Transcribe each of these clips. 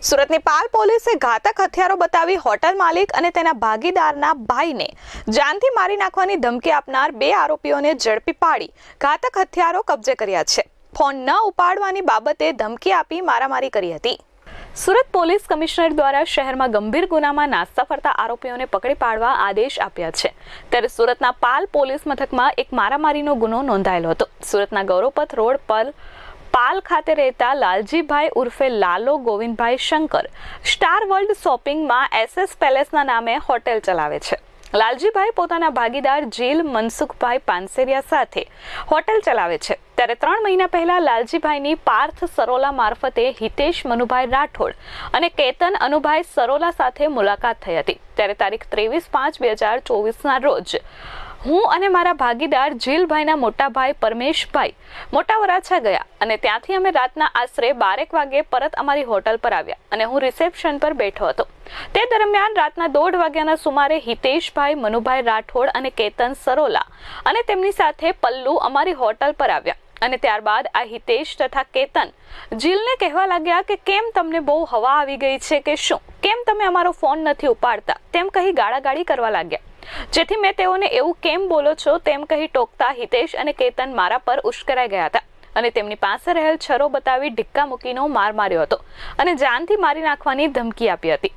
સુરતની પાલ પોલીસે ઘાતક હથિયારો બતાવી હોટલ માલિક અને તેના ભાગીદારના ભાઈને જાનથી મારી નાખવાની ધમકી આપનાર 2 આરોપીઓને ઝડપી પાડી ઘાતક હથિયારો કબજે કર્યા છે. ફોન ન ઉપાડવાની બાબતે ધમકી આપી મારામારી કરી હતી. સુરત પોલીસ કમિશનર દ્વારા શહેરમાં ગંભીર ગુનામાં નાસ્તા ફરતા આરોપીઓને પકડી પાડવા આદેશ આપ્યા છે. ત્યારે સુરતના પાલ પોલીસ મથકમાં એક મારામારીનો ગુનો નોંધાયેલો હતો. સુરતના ગૌરવપથ રોડ પર પાલ ખાતે રહેતા લાલજીભાઈ ઉર્ફે લાલો ગોવિંદભાઈ શંકર સ્ટાર વર્લ્ડ શોપિંગમાં SS પેલેસના નામે હોટેલ ચલાવે છે. લાલજીભાઈ પોતાના ભાગીદાર જીલ મનસુખભાઈ પાનસેરિયા સાથે હોટેલ ચલાવે છે. ત્યારે 3 મહિના પહેલા લાલજીભાઈની પાર્થ સરોલા મારફતે હિતેશ મનુભાઈ રાઠોડ અને કેતન અનુભાઈ સરોલા સાથે મુલાકાત થઈ હતી. ત્યારે તારીખ 23/5/2024ના રોજ હું અને મારા ભાગીદાર જીલભાઈના મોટા ભાઈ પરમેશભાઈ મોટા વરાછા ગયા અને ત્યાંથી અમે રાતના આશરે 12 વાગે પરત અમારી હોટલ પર આવ્યા અને હું રિસેપ્શન પર બેઠો હતો. તે દરમિયાન રાતના 1:30 વાગ્યાના સુમારે હિતેશભાઈ મનુભાઈ રાઠોડ અને કેતન સરોલા અને તેમની સાથે પલ્લુ અમારી હોટલ પર આવ્યા અને ત્યારબાદ આ હિતેશ તથા કેતન જીલને કહેવા લાગ્યા કે કેમ તમને બહુ હવા આવી ગઈ છે કે શું, કેમ તમે અમારો ફોન નથી ઉપાડતા, તેમ કહી ગાળાગાળી કરવા લાગ્યા. જેથી મેં તેઓને એવું કેમ બોલો છો તેમ કહી ટોકતા હિતેશ અને કેતન મારા પર ઉશ્કેરાઈ ગયા હતા અને તેમની પાસે રહેલ છરો બતાવી ઢિક્કા મૂકીનો માર માર્યો હતો અને જાનથી મારી નાખવાની ધમકી આપી હતી.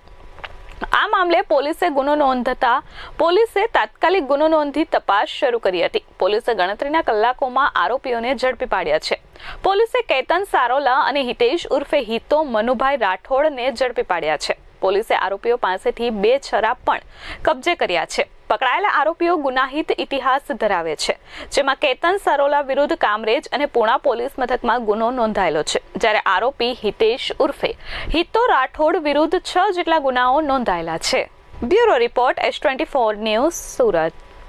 આ મામલે પોલીસે ગુનો નોંધતા પોલીસે તાત્કાલિક ગુનો નોંધી તપાસ શરૂ કરી હતી. પોલીસે ગણતરીના કલાકોમાં આરોપીઓને ઝડપી પાડ્યા છે. પોલીસે કેતન સારોલા અને હિતેશ ઉર્ફે હિતો મનુભાઈ રાઠોડને ઝડપી પાડ્યા છે. પોલીસે આરોપીઓ પાસેથી 2 છરા પણ કબજે કર્યા છે. પકડાયેલા આરોપીઓ ગુનાહિત ઇતિહાસ ધરાવે છે, જેમાં કેતન સરોલા વિરુદ્ધ કામરેજ અને પુણા પોલીસ મથકમાં ગુનો નોંધાયેલો છે, જ્યારે આરોપી હિતેશ ઉર્ફે હિતો રાઠોડ વિરુદ્ધ 6 જેટલા ગુનાઓ નોંધાયેલા છે. Bureau report S24 news Surat.